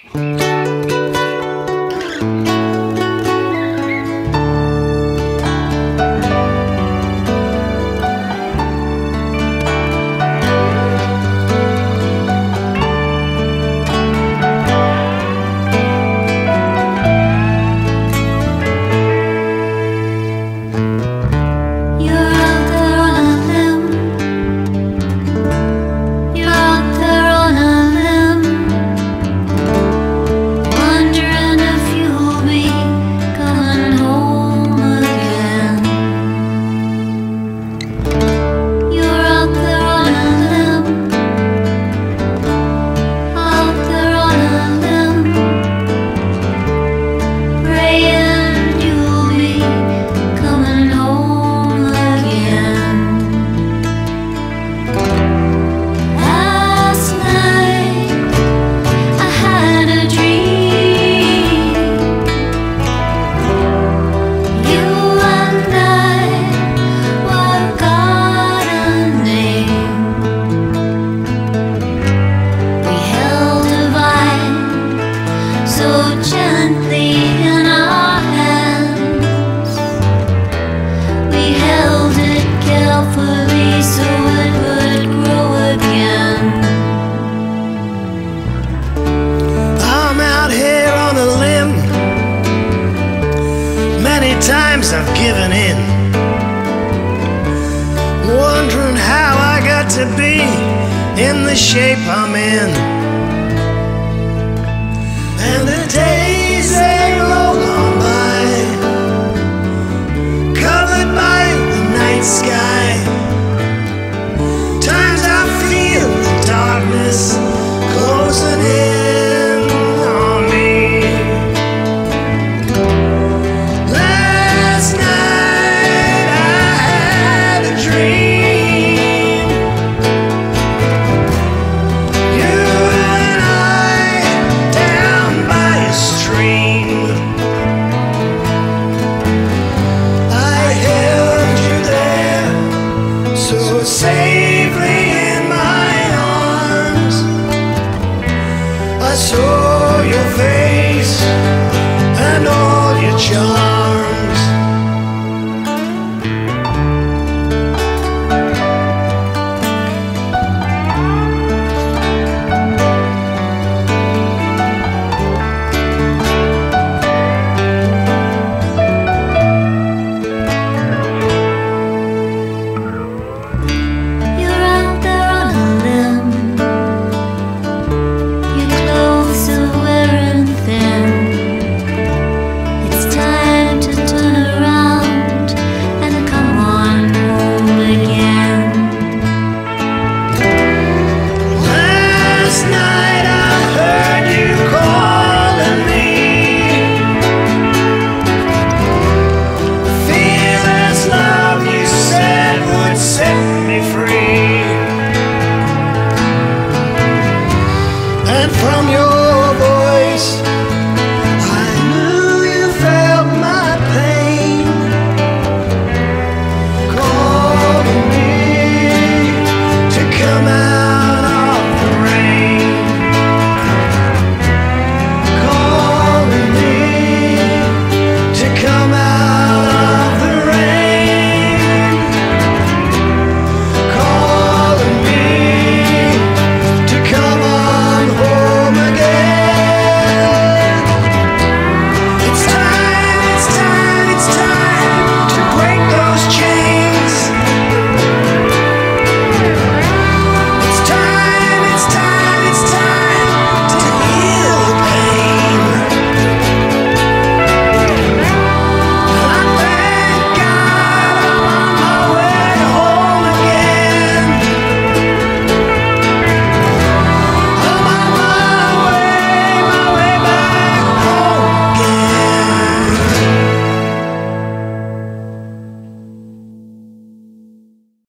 times I've given in, wondering how I got to be in the shape I'm in. And the days they roll on by, covered by the night sky. Times I feel the darkness closing in on me. Last night I had a dream. You and I down by a stream. I held you there so safely in my arms. I saw your face and all your charms. You're out there on a limb, your clothes are wearing thin. It's time to turn around and come on home again. Last night I heard you calling me. Fearless love you said would set me free. And from